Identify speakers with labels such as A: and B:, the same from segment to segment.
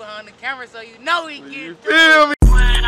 A: behind the camera, so you know he get
B: you feel me?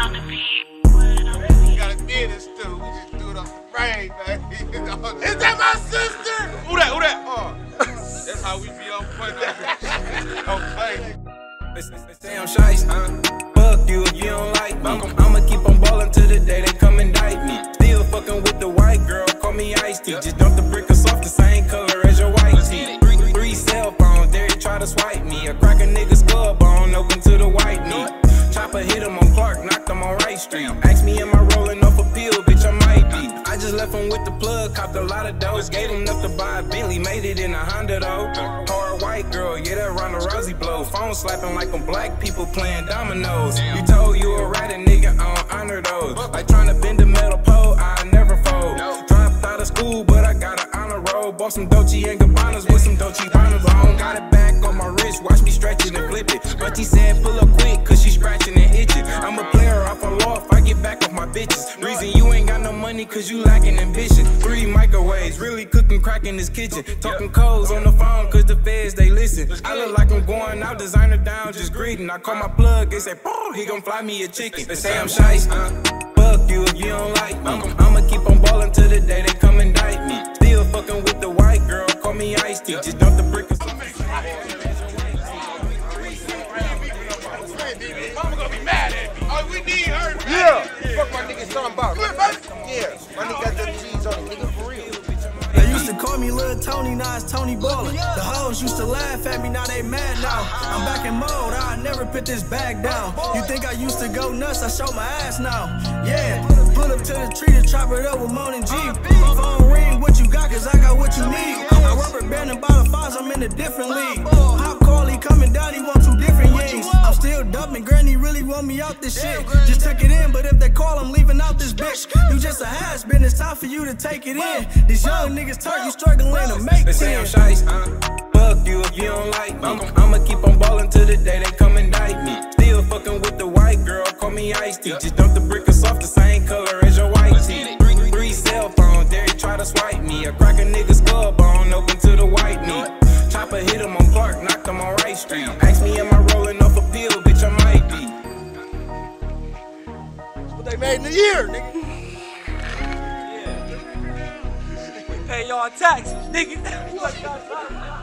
B: You got a theater too. We just do it off the brain, man. Is that my sister? Who that? Who that? Oh, that's how we be on point. Okay.
C: Say I'm shiesty, fuck you if you don't like me. I'ma keep on ballin' till the day they come indict me. Still fucking with the white girl, call me Shiesty. Just dump the brick us off the same color as your white tee. Three cell phones, there he try to swipe me. I crack a nigga's skull bone, open to the white meat. Chopper hit him on Clark, knocked him on Wright Street. Ask me am I rolling off a pill, bitch I might be. I just left him with the plug, copped a lot of dose. Gave him enough to buy a Bentley, made it in a Honda though. Hard white girl, yeah that Ronda Rousey blow. Phone slapping like them black people playing dominoes. You told you a rat, a nigga, I don't honor those. Like trying to bend a metal pole, I never fold. Dropped out of school, but I got an honor roll. Bought some Dolce and Gabbanas with some Dolce Gabbana's. I don't got it back on my wrist, watch me stretch it and flip it. But he said pull up quick, cause she scratching and itching. I'm a player off a loft, I get back off my bitches. Reason you ain't got no money, cause you lacking ambition. 3 microwaves, really cooking crack in this kitchen. Talking codes on the phone, cause the feds, they listen. I look like I'm going out, designer down, just greeting. I call my plug, they say, he gon' fly me a chicken. They say I'm shiesty, fuck you if you don't like me. I'ma keep on ballin' till the day they come indict me. Still fucking with the white girl, call me Shiesty. Just dump the brick.
B: Mama gonna be mad at me. Oh, we need her.
D: Yeah. Fuck my nigga talking about. Yeah. My nigga got them cheese on him, nigga, for real.
E: They used to call me Lil Tony, now it's Tony Ballin. The hoes used to laugh at me, now they mad now. I'm back in mode, I never put this bag down. You think I used to go nuts, I show my ass now. Yeah, pull up to the tree to chop it up with Moan and G. Phone ring, what you got, cause I got what you need. I rubber banding by the fives, I'm in a different league. Pop call, he coming down, he want 2 different yings. I'm still dumping, granny really want me out this shit. Just took it in, but if they call, I'm leaving out this bitch. You just a has-been, it's time for you to take it in. These young niggas turn, you struggling to make
C: They say I'm shiesty, fuck you if you don't like me. I'ma keep on ballin' till the day they come indict me. Still fucking with the white girl, call me Shiesty. Just dump the brick us off the same color as your white tee. 3 cell phones, there he try to swipe me. I crack a nigga's skull bone, open to the white meat. Chopper hit him on Clark, knocked him on Wright Street. Ask me am I rolling off a pill, bitch I might be.
D: That's what they made in a year, nigga.
A: pay y'all taxes, nigga.